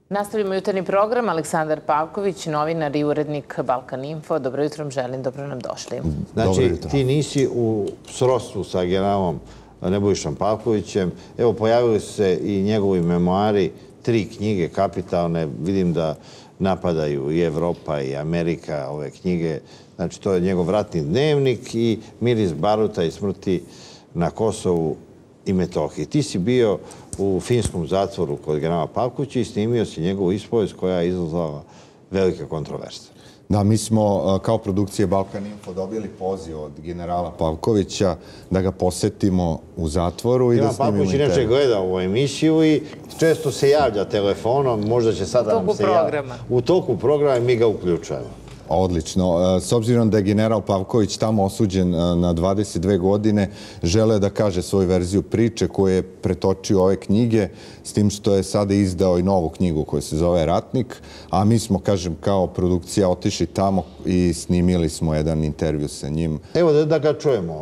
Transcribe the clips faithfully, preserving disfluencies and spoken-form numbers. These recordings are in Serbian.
Nastavimo jutarnji program. Aleksandar Pavković, novinar i urednik Balkan Info. Dobro jutro vam želim, dobro nam došli. Znači, ti nisi u srodstvu sa generalom Nebojšom Pavkovićem. Evo, pojavili su se i njegovi memoari, tri knjige kapitalne. Vidim da napadaju i Evropa i Amerika ove knjige. Znači, to je njegov ratni dnevnik i Miris baruta i smrti na Kosovu i Metohiji. Ti si bio u finskom zatvoru kod generala Pavkovića i snimio si njegovu ispovest koja je izazvala velike kontroverze. Da, mi smo kao produkcija Balkan Info dobili poziv od generala Pavkovića da ga posetimo u zatvoru i da snimimo intervju. General Pavković inače gleda ovu emisiju i često se javlja telefonom, možda će sada nam se javlja. U toku programa i mi ga uključujemo. Odlično. S obzirom da je general Pavković tamo osuđen na dvadeset dve godine, žele da kaže svoju verziju priče koju je pretočio ove knjige, s tim što je sada izdao i novu knjigu koja se zove Ratnik, a mi smo, kažem, kao produkcija otišli tamo i snimili smo jedan intervju sa njim. Evo da ga čujemo.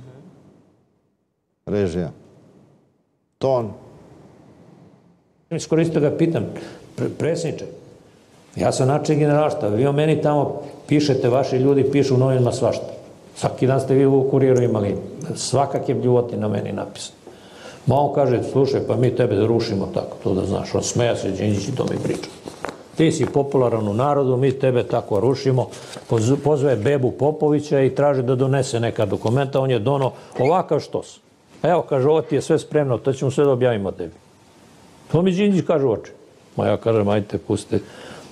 Režija. Ton. Iskoristio ga pitam, predsjedniče, ja sam način generalštaba, vi o meni tamo pišete, vaši ljudi pišu u novinama svašta. Svaki dan ste vi u Kuriru imali svakak je bljuvoti na meni napisan. Ma on kaže, slušaj, pa mi tebe rušimo tako, to da znaš. On smeja se, Đinđić i to mi priča. Ti si popularan u narodu, mi tebe tako rušimo. Pozove Bebu Popovića i traži da donese neka dokumenta. On je dono ovakav štos. Evo, kaže, ovo ti je sve spremno, to ćemo sve da objavimo tebi. To mi Đinđić kaže u oči. Ma ja kažem, ajte, pustite.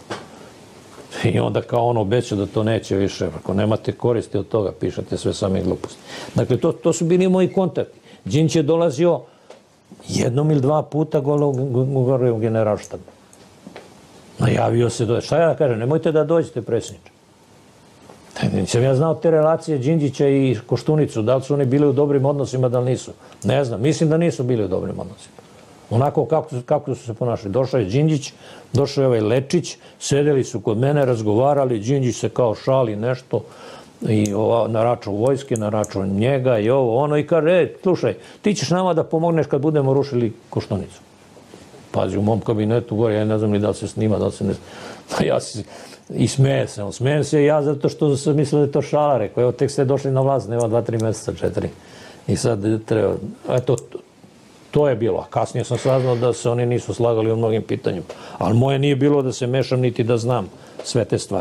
I onda kao on obeća da to neće više. Ako nemate koristi od toga, pišete sve same gluposti. Dakle, to su bili moji kontakti. Đinđić je dolazio jednom ili dva puta gore u generalštabu. Najavio se, šta ja da kažem, nemojte da dođete, predsjedniče. Nisam ja znao te relacije Đinđića i Koštunicu, da li su oni bili u dobrim odnosima, da li nisu. Ne znam, mislim da nisu bili u dobrim odnosima. Onako kako su se ponašali. Došao je Đinđić, došao je ovaj Lečić, sedeli su kod mene, razgovarali, Đinđić se kao šali nešto na račun vojske, na račun njega i ovo, ono i kaže, e, slušaj, ti ćeš nama da pomogneš kad budemo rušili Koštunicu. Pazi, u mom kabinetu gore, ja ne znam ni da li se snima, da li se ne... Ja si... I smeje se, on smeje se ja zato što sam mislio da je to šala, rekao, evo, tek ste došli na vlast, nema dva, tri meseca, četiri. I sad treba, eto, to je bilo. A kasnije sam saznao da se oni nisu slagali u mnogim pitanjima. Ali moje nije bilo da se mešam niti da znam sve te stvari.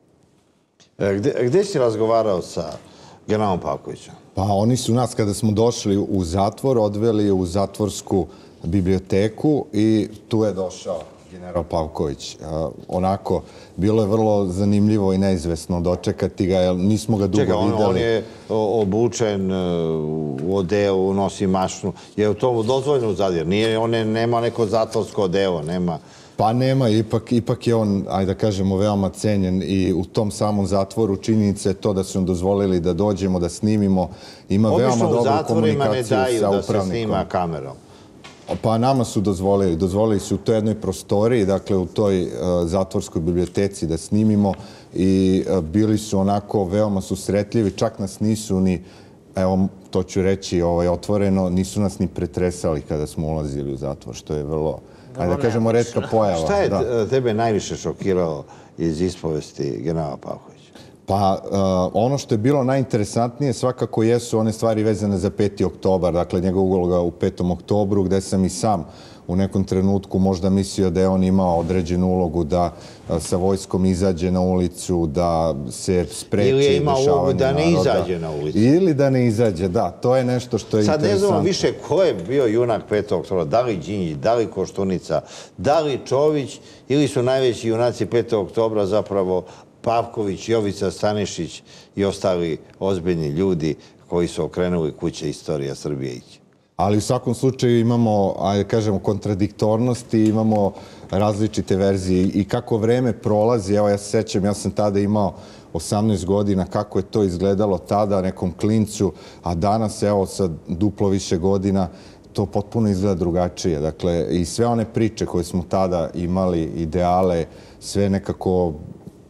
Gde si razgovarao sa generalom Pavkovićem? Pa oni su nas, kada smo došli u zatvor, odveli u zatvorsku biblioteku i tu je došao general Pavković. Onako, bilo je vrlo zanimljivo i neizvesno dočekati ga, jer nismo ga dugo videli. Čekaj, on je obučen u odelu, nosi mašnu. Je u tomu dozvoljeno zadir? On nema neko zatvorsko odelo, nema... Pa nema, ipak je on, ajde da kažemo, veoma cenjen i u tom samom zatvoru činjenica je to da su nam dozvolili da dođemo, da snimimo. Ima veoma dobru komunikaciju sa upravnikom. Obično u zatvorima ne daju da se snima kamerom. Pa nama su dozvolili. Dozvolili su u toj jednoj prostoriji, dakle u toj zatvorskoj biblioteci da snimimo i bili su onako veoma susretljivi. Čak nas nisu ni, evo to ću reći otvoreno, nisu nas ni pretresali kada smo ulazili u zatvor, što je vrlo, ajde da kažemo, retka pojava. Šta je tebe najviše šokiralo iz ispovesti generala Pavkovića? Pa ono što je bilo najinteresantnije svakako jesu one stvari vezane za peti oktobar, dakle njegov uloga u petom oktobru, gde sam i sam u nekom trenutku možda mislio da je on imao određenu ulogu da sa vojskom izađe na ulicu, da se spreči dešavanje naroda. Ili je imao ulogu da ne izađe na ulicu. Ili da ne izađe, da. To je nešto što je interesantno. Sad ne znamo više ko je bio junak petog oktobra, da li Đinđić, da li Koštunica, da li Čović, ili su najveći junaci petog oktobra zapravo Pavković, Jovica Stanišić i ostali ozbiljni ljudi koji su okrenuli kuće istorija Srbije ići. Ali u svakom slučaju imamo, ajde kažemo, kontradiktornosti, imamo različite verzije i kako vreme prolazi, evo ja se sećam, ja sam tada imao osamnaest godina, kako je to izgledalo tada nekom klincu, a danas, evo, sa duplo više godina, to potpuno izgleda drugačije. Dakle, i sve one priče koje smo tada imali, ideale, sve nekako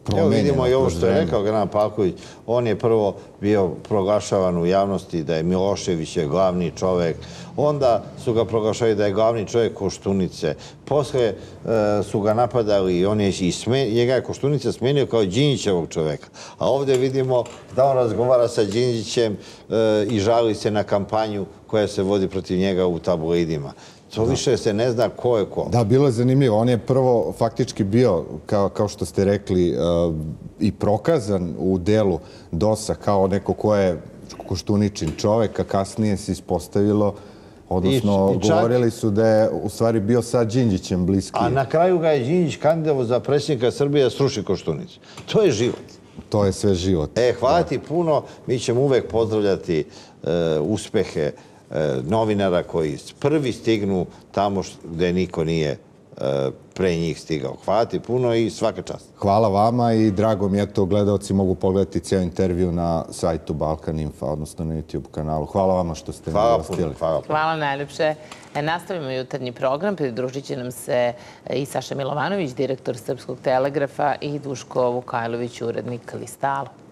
Evo vidimo i ovo što je rekao Gran Pavković. On je prvo bio proglašavan u javnosti da je Milošević je glavni čovek. Onda su ga proglašali da je glavni čovek Koštunice. Posle su ga napadali i on je i njega je Koštunica smenio kao Đinđićevog čoveka. A ovdje vidimo da on razgovara sa Đinđićem i žali se na kampanju koja se vodi protiv njega u tabloidima. To više se ne zna ko je ko. Da, bilo je zanimljivo. On je prvo faktički bio, kao što ste rekli, i prokazan u delu dosa kao neko ko je Koštuničin čovek, a kasnije se ispostavilo, odnosno govorili su da je u stvari bio sa Đinđićem bliski. A na kraju ga je Đinđić kandidovao za predsjednika Srbije da sruši Koštunicu. To je život. To je sve život. E, hvala ti puno. Mi ćemo uvek pozdravljati uspehe novinara koji prvi stignu tamo gde niko nije pre njih stigao. Hvala ti puno i svaka čast. Hvala vama i drago mi je to, gledalci mogu pogledati cijel intervju na sajtu Balkan Info, odnosno na YouTube kanalu. Hvala vama što ste me gostili. Hvala puno. Hvala najljepše. Nastavimo jutarnji program. Pridružit će nam se i Saša Milovanović, direktor Srpskog telegrafa, i Duško Vukajlović, urednik Lista Alo.